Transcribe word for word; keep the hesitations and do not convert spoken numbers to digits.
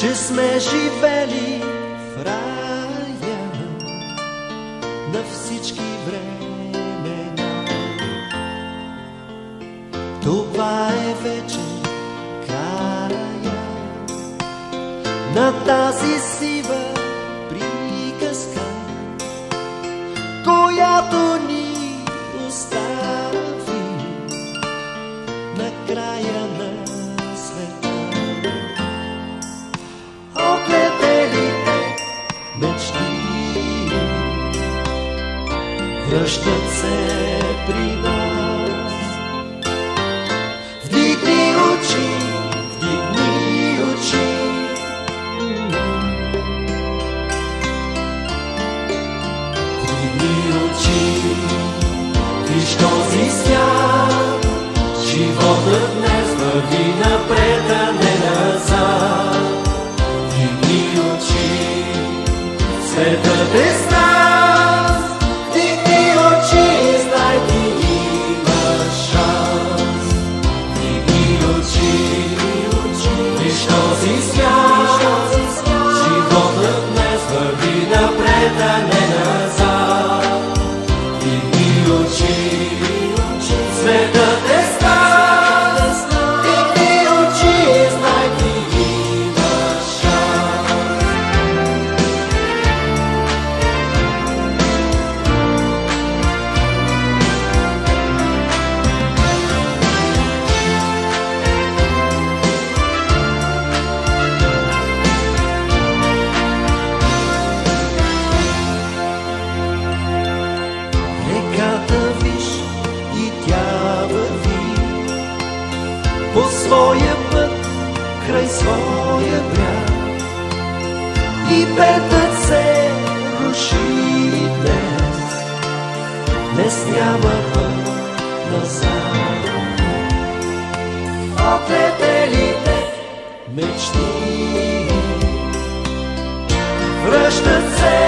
че сме живели в рая на всички времена. Това е вече края на тази сива приказка, която ни остави на края на света. Оклетелите мечти връщат се при нас. Вдигни очи, вдигни очи, вдигни очи, виж този свят. Животът днес върви напред, а не назад. Вдигни очи, светът е с нас. Вдигни очи, знай ти имаш шанс. Вдигни очи, виж този свят. Животът днес върви напред, а не назад. Вдигни очи, светът е с нас. Вдигни очи, знай ти имаш шанс. Реката виж и тя върви по своя път край своя бряг, и петът се руши днес. Днес няма път назад. Оклетелите мечти връщат се